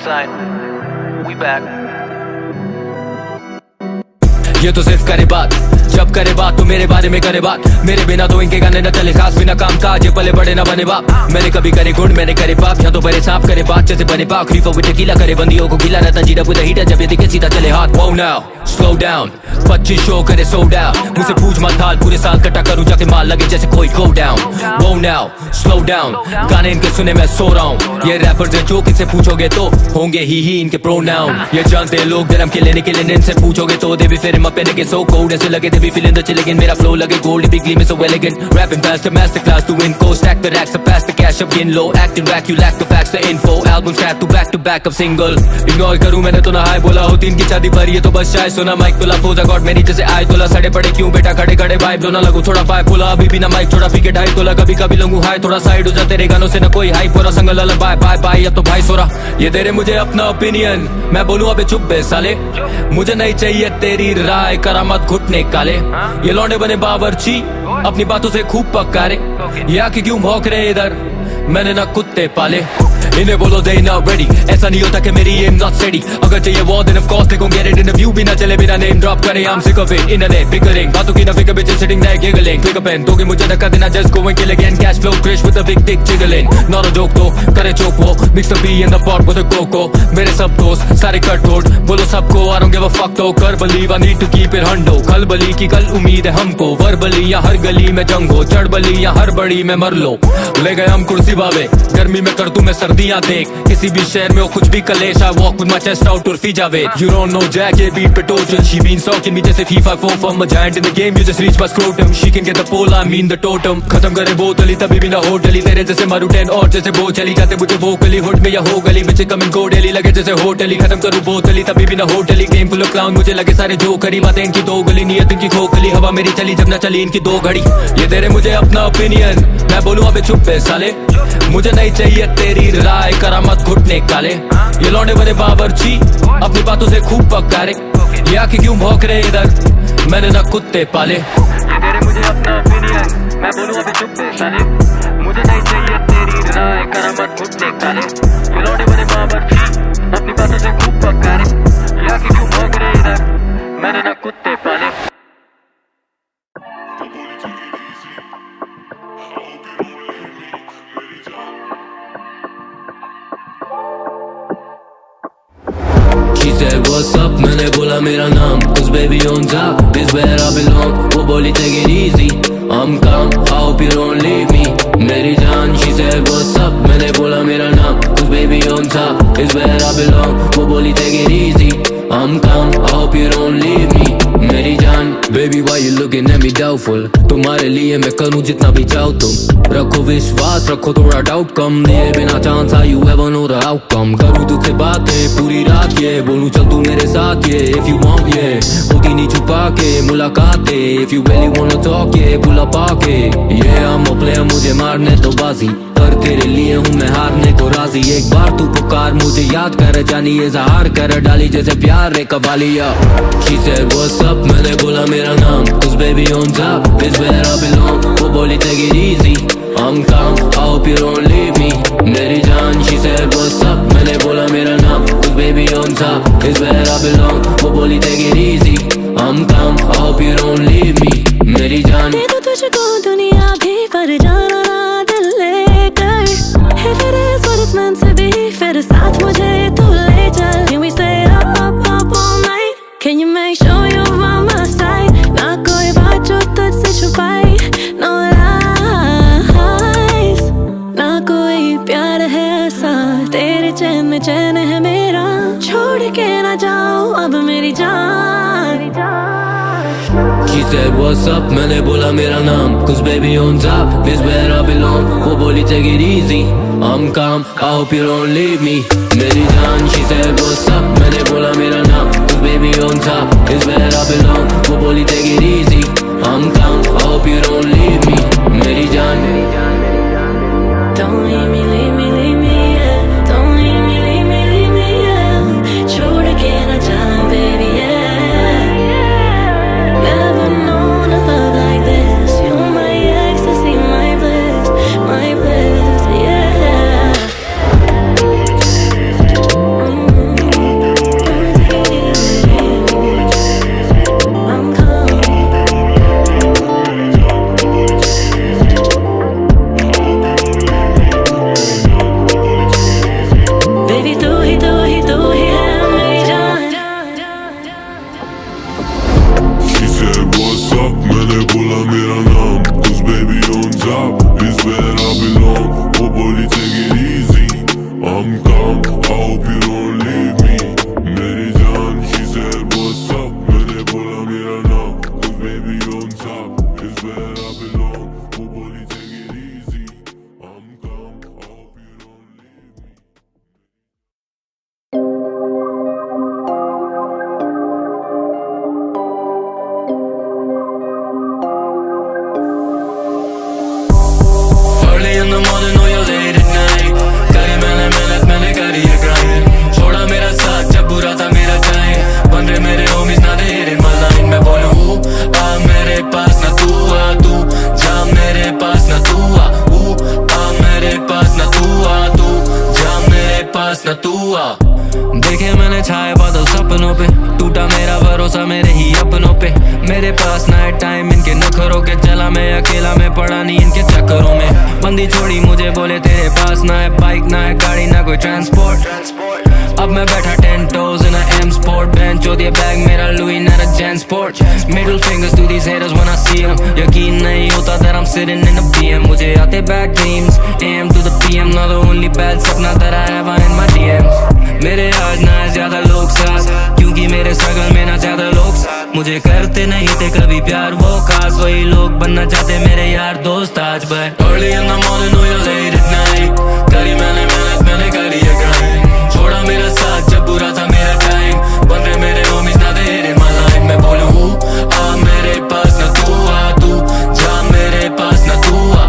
sign. We back. ये तो सिर्फ करे बात, जब करे बात तो मेरे बारे में करे बात। मेरे बिना तो इनके गाने न चले खास, बिना काम काज ये पले बड़े न बने बाप। मैंने कभी करे गुण मैंने करे पाप, यहाँ तो बड़े सांप करे बात जैसे बने पाक। खलीफा विद टीला करे बंदियों को गीला रहता जीरा विद हीटर, जब ये दिखे सीधा चले हाथ। Wow now, slow down, 25 show करे sold out। मुझसे पूछ मत हाल, पूरे साल कटा करूँ जाके माल लगे जैसे कोई go down। Wow now, slow down, गाने इनके सुने मैं सो रहा हूँ। ये रैपर्स है जो किससे पूछोगे तो होंगे ही इनके प्रोनाउन। ये जानते लोग जन्म के लेने के लिए इनसे पूछोगे तो दे भी फिर पहने के so cold ऐसे लगे थे भी feeling the chill again। मेरा flow लगे gold big gleam is so elegant, rapping faster master class to win co stack the racks up past the cash up getting low acting rack you lack the facts the info albums cat to back of single। ignore करूँ मैंने तो ना हाय बोला हो तीन की शादी पर ये तो बस शायद सुना माइक तुला फोजा गॉड मेरी जैसे आए तोला सड़े पड़े क्यों बेटा खड़े खड़े वाइब दो ना लगू थोड़ा पाए फुला अभी भी ना माइक छोड़ा पी के ढाई तोला कभी कभी लंगू हाय थोड़ा साइड हो जा तेरे गानों से ना कोई हाई पूरा संगल अलग बाय बाय बाय अब तो भाई सोरा। ये तेरे मुझे अपना ओपिनियन मैं बोलूँ अबे चुप बे साले, मुझे नहीं चाहिए तेरी राय करामत घुटने काले। ये लौंडे बने बावर्ची अपनी बातों से खूब पकारे, ये आके क्यों भौंक रहे इधर मैंने ना कुत्ते पाले। इन्हें बोलो they not ready, ऐसा नहीं होता कि मेरी aim not steady। अगर चाहिए war then of course they gon' get it in a view, बिना चले बिना name drop करे I'm sick of it। internet bickering बातों की ना फिक्र bitches sitting there giggling, click a pen दोगे मुझे धक्का देना just go and kill again। cash flow crash with a big dick jiggling, not a joke तो करे चोक वो mix the B in the pot with a coco। मेरे सब दोस्त सारे कट तोड़ बोलो सबको I don't give a fuck तो कर believe I need to keep it hundo। कल बली की कल उम्मीद है हमको, वर्बली या हर गली में जंग हो, चढ़बली या हर बड़ी में मर लो। ले गए हम कुर्सी बावे गर्मी में कर दूं मैं सर्दियां देख, किसी भी शहर में हो कुछ भी कलेश I walk with my chest out Urfi Javed. You don't know Jack ये beat पे total she been stalking me जैसे FIFA 4 from a giant in the game you just reach my scrotum। She can get the pole I mean the totem, खत्म करे बोतली तभी भी ना हो डली तेरे जैसे मारू 10 और जैसे वो चली जाते मुझे वो गली हुड में या हो गली बिच कमिंग को डेली लगे जैसे होटली, खत्म करूँ बोतली तभी भी ना हो डली। गेम फुल ऑफ क्लाउन मुझे लगे सारे जो करी बातें इनकी दो गली नियत इनकी खोखली, हवा मेरी चली जब ना चली इनकी दो घड़ी। ये तेरे मुझे अपना ओपिनियन मैं बोलूँ अबे चुप बे साले, मुझे नहीं चाहिए तेरी राय करामत घुटने काले। ये लौंडे बने बावर्ची अपनी बातों से खूब पकारे, ये आके क्यों भौंक रहे इधर मैंने ना कुत्ते पाले। ये तेरे मुझे अपना ओपिनियन मैं बोलूँ अबे चुप बे साले, मुझे नहीं चाहिए तेरी राय करामत घुटने काले। ये लौंडे बने बावर्ची अपनी बातों से खूब पकारे, ये आके क्यों भौंक रहे इधर मैंने ना कुत्ते पाले। She said what's up मैंने बोला मेरा नाम cause baby on top is where I belong। वो बोली take it easy I'm calm I hope you don't leave me मेरी जान। She said what's up मैंने बोला मेरा नाम cause baby on top is where I belong। वो बोली take it easy I'm calm I hope you don't leave me मेरी जान। Baby why you looking at me doubtful, तुम्हारे लिए मैं करूँ जितना भी चाहो तुम, रखो विश्वास रखो थोड़ा डाउट कम, लिए बिना chance how you ever know the outcome। करूँ तुझसे बातें पूरी रात ये बोलूँ चल तू मेरे साथ ये if you want ये होती नहीं छुपा के मुलाकातें if you really wanna talk ये पुल अप आके ये I'm a player मुझे मारने तो बाजी पर तेरे लिए हूँ मैं हारने को राजी। एक बार तू पुकार मुझे याद कर जानी ये जहार कर डाली जैसे प्यार रे कवालिया। She said what's up मैंने बोला मेरा नाम cause baby on top is where I belong। वो बोली take it easy I'm calm I hope you don't leave me मेरी जान। She said what's up मैंने बोला मेरा नाम cause baby on top is where I belong। वो बोली take it easy I'm calm I hope you don't leave me मेरी जान। दे दो तुझको दुनिया भी पर जाना ना दिल लेकर, if it is what it's meant to be फिर साथ मुझे तू ले चल। Can we stay up all night, can you make sure you're by my side, ना कोई बात जो तुझसे छुपाई no lies, ना कोई प्यार है ऐसा तेरे चैन में चैन है मेरा, छोड़ के ना जाओ अब मेरी जान। She said what's up मैंने बोला मेरा नाम cause baby on top is where I belong। वो बोली take it easy I'm calm I hope you don't leave me मेरी जान। She said what's up मैंने बोला मेरा नाम cause baby on top is where I belong। वो बोली take it easy I'm calm I hope you don't leave me मेरी जान। Don't leave me, leave me, leave me, yeah. Don't leave me, leave me, leave me, yeah. छोड़ के ना जा baby, yeah. Never known a love like this, you're my ecstasy, my bliss, yeah. top is where I belong. Oh, buddy, take it easy. I'm calm. I hope you don't leave me. Early in the morning or you're late at night, करी मैंने मेहनत, मैंने करी ये grind. छोड़ा मेरा साथ जब बुरा था मेरा time. बन रहे मेरे homies ना दे in my line. मैं बोलूँ आ मेरे पास ना तू आ, तू जा मेरे पास ना तू आ. आ मेरे पास ना तू आ, तू जा मेरे पास ना तू आ. देखे मैंने छाए बादल सपनों पे, टूटा मेरा भरोसा मेरे ही अपनों पे. मेरे पास ना है टाइम इनके नखरों के, चला मैं अकेला, मैं पड़ा नहीं इनके चक्करों में. बंदी छोड़ी मुझे बोले तेरे पास ना है बाइक, ना है गाड़ी, ना कोई ट्रांसपोर्ट. अब मैं बैठा 10 toes in a M Sport bench, जो दिया बैग मेरा Louis not a Jan Sport. Middle fingers to these haters when I see them. यकीन नहीं होता that I'm sitting in a BM. मुझे आते bad dreams, AM to the PM. Not the only bad सपना that I have in my DMs. मेरे आज ना है ज्यादा लोग साथ, क्योंकि मेरे struggle में ना ज्यादा लोग साथ. मुझे करते नहीं थे कभी प्यार वो खास, वही लोग बनना चाहते मेरे यार दोस्त आज. But early in the morning or you're late at night, करी मैंने मेहनत, मैंने करी ये grind. छोड़ा मेरा साथ जब बुरा था मेरा टाइम. बन रहे मेरे homies ना दे in my line. मैं बोलूँ आ मेरे पास ना तू आ, तू जा मेरे पास ना तू आ.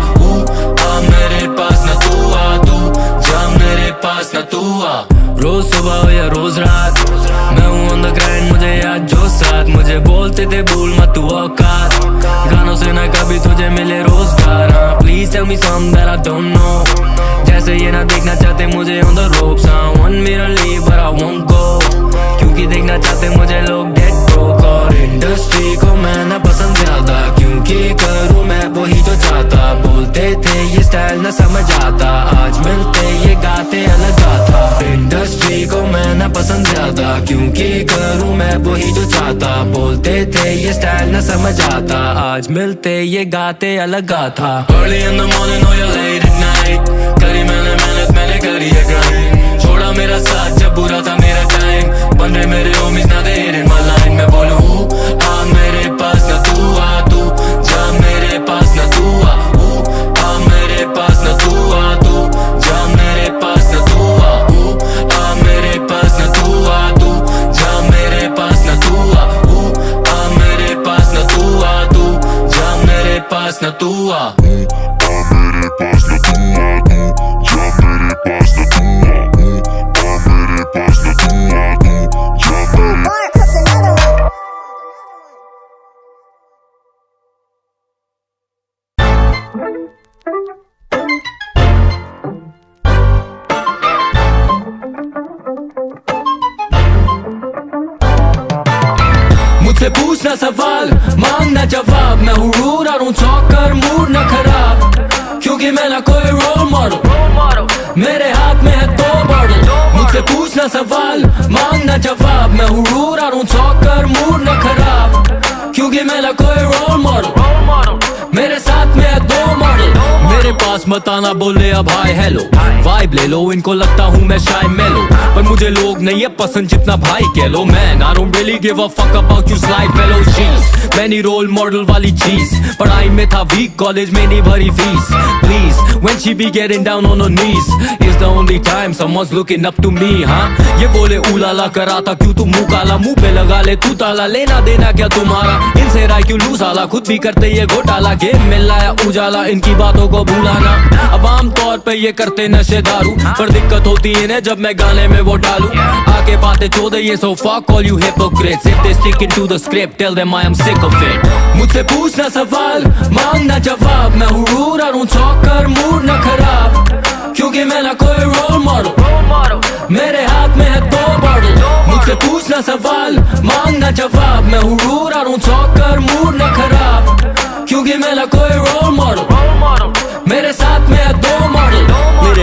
आ मेरे पास ना तू आ, तू जा मेरे पास ना तू आ. रोज सुबह हो या रोज रात, मैं हूँ on the grind. मुझे याद जो साथ मुझे बोलते थे भूल मत तू औकात. गानों से ना कभी तुझे मिले रोजगार. Please tell me something that I don't know. जैसे ये ना देखना चाहते मुझे on the ropes. Want me to leave but I won't go, क्योंकि देखना चाहते मुझे लोग dead broke. और इंडस्ट्री को मैं ना पसंद ज्यादा, क्योंकि करूँ मैं वही जो चाहता. बोलते थे ये स्टाइल ना समझ आता, आज मिलते ये गाते अलग आता. इंडस्ट्री को मैं ना पसंद ज्यादा, क्योंकि करूँ मैं वही जो चाहता. बोलते थे ये स्टाइल ना समझ आता, आज मिलते ये गाते अलग आता. Early in the morning or you're late at night, करी मैंने मेहनत, मैंने करी ये grind. छोड़ा मेरा साथ जब बुरा था मेरा टाइम. बन रहे मेरे homies ना दे in my line. मैं बोलूँ आ मेरे पास ना तू आ, तू जा मेरे पास ना तू आ. आ मेरे पास ना तू आ, तू जा मेरे पास ना तू आ. आ मेरे पास ना तू आ, तू जा मेरे पास ना तू आ. आ मेरे पास ना तू आ, तू जा मेरे पास ना तू आ. मेरे पास ना तू आ, तू जा मेरे पास ना तू आ. मेरे पास ना तू आ, तू जा मेरे. मुझसे पूछना सवाल, मांगना जवाब. मैं हूँ रूड और हूँ चौकर, मूड न खराब, क्योंकि मैं ना कोई रोल मॉडल. मेरे हाथ में है दो बॉटल. मुझसे पूछना सवाल, मांगना जवाब. मैं हूँ रूड और हूँ चौकर, मूड न खराब, क्योंकि मैं ना कोई रोल मॉडल. मेरे साथ में है दो मॉडल. मेरे पास मत आना बोले अब हाय हेलो, वाइब ले लो. इनको लगता हूँ मैं शाय मेलो, पर मुझे लोग नहीं है पसंद जितना भाई कह लो. मैं I don't really give a fuck about you slide fellow cheese. मैंने रोल मॉडल वाली चीज, पढ़ाई में था वीक, कॉलेज में नहीं भरी fees. Please, when she be getting down on her knees, is the only time someone's looking up to me. हाँ ये बोले उलाला कराता क्यों तू मुँह काला, मुँह पे लगा ले तू ताला. लेना देना क्या तुम्हारा, इनसे राय क्यों लूज आला. खुद भी करते ये घोटाला, गेम में लाया उजाला. इनकी बातों को भूलाना, अब आम तौर पे ये करते नशे दारू, पर दिक्कत होती इन्हें जब मैं गाने में वो डालू. आके बातें चोदे ये so fuck all you hypocrites. If they sticking to the script, tell them I am sick of it. मुझसे पूछना सवाल, मांगना जवाब. मैं हूँ रूड और हूँ चौकर, मूड न खराब, क्योंकि मैं ना कोई रोल मॉडल. मेरे हाथ में है दो बॉटल. मुझसे पूछना सवाल, मांगना जवाब. मैं हूँ रूड और हूँ चौकर, मूड न खराब, क्योंकि मैं ना कोई रोल मॉडल. मेरे साथ में है दो मॉडल. मेरे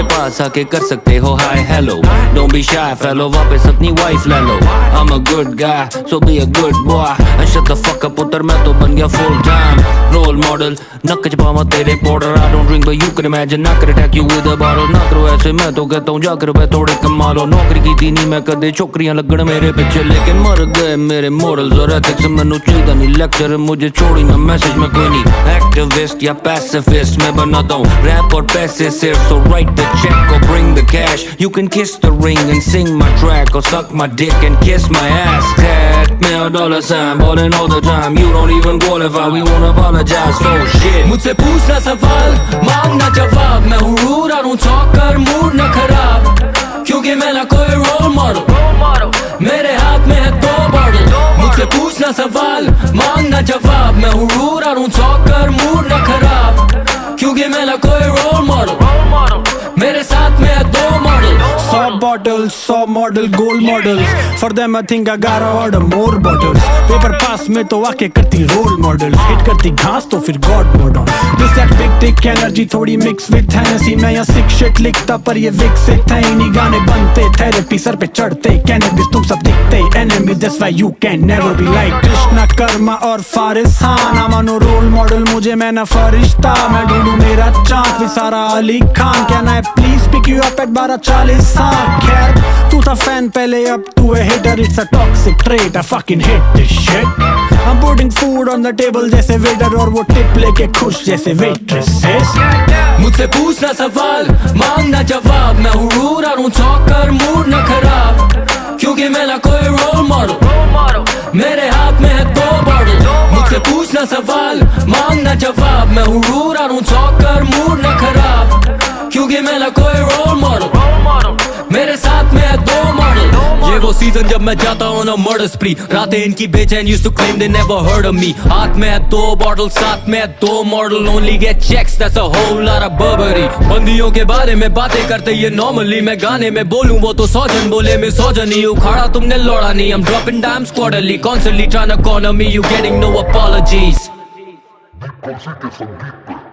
पास आके कर सकते हो hi hello. Don't be shy fellow, वापस अपनी वाइफ ले लो। I'm a good guy, so be a good boy and shut the fuck up उतर, मैं तो बन गया full time role model। नक चबावा तेरे border, I don't drink but you can imagine, ना कर attack you with a bottle। ना करो ऐसे, मैं तो कहता हूँ जाकर वे थोड़े कमा लो। नौकरी की थी नहीं मैं कदे, छोकरियां लगन मेरे पीछे लेकिन मर गए मेरे morals और ethics। मैनू चाहिए नहीं लेक्चर, मुझे छोड़ी ना मैसेज में कोई नहीं एक्टिविस्ट या पैसिफिस्ट। मैं बनाता हूँ रैप और पैसे सिर्फ, so write the check or bring the cash। You can kiss the ring and sing my track or suck my dick and kiss my ass। Cat me a dollar sign, ballin' all the time, you don't even qualify, we won't apologize for shit। मुझसे पूछना सवाल, मांगना जवाब, मैं हूँ rude और हूँ चौकर, mood न खराब, क्योंकि मैं ना कोई रोल मॉडल, मेरे हाथ में है दो बॉटल। मुझसे पूछना सवाल, मांगना जवाब, मैं हूँ रूड और हूँ चौकर, मूड न खराब, क्योंकि मैं ना कोई रोल मॉडल, मेरे साथ में है दो model. 100 bottles, 100 model, gold models, for them I think I gotta order more bottles। Paper पास में तो आके करती रोल मॉडल, हिट करती घास तो फिर god model. This that big dick energy थोड़ी mix with Hennessy। मैं यहाँ sick shit लिखता पर ये विकसित है, इन्हीं गाने बनते, थेरेपी सर पे चढ़ते, कैनबिस तुम सब दिखते, enemy that's why you can never be like Krishna karma और Faris Khan. I'm no role model, मुझे मैं ना फरिश्ता, मैं ढूंढूं मेरा चांद भी सारा Ali Khan. Can I please pick you up at 12:40? खैर तू था फैन पहले, अब तू है hitter, it's a toxic trait, I fucking hate this shit। I'm putting food on the table जैसे वेटर, और वो टिप लेके खुश जैसे वेट्रेसेस। मुझसे पूछना सवाल, मांगना जवाब, मैं हूँ रूड और हूँ चौकर, मूड न खराब, क्योंकि मैं ना कोई रोल मॉडल, मेरे हाथ में है दो बॉटल। मुझसे पूछना सवाल, मांगना जवाब, मैं हूँ रूड और हूँ चौकर, मूड न खराब, क्योंकि मैं ना कोई रोल मॉडल, मेरे साथ में है दो मॉडल। ये वो सीजन जब मैं जाता हूँ ना मर्डर स्प्री, रातें इनकी बेचैन used to claim they never heard of me। हाथ में है दो बॉटल, साथ में है दो model, only get checks that's a whole lot of Burberry। बंदियों के बारे में बातें करते ये नॉर्मली, मैं गाने में बोलूं वो तो 100 जन बोले, मैं 100 जन ही उखाड़ा तुमने लौड़ा नहीं। I'm dropping dimes quarterly, constantly trying to corner me, you getting no apologies। कौन सी के संगीत पे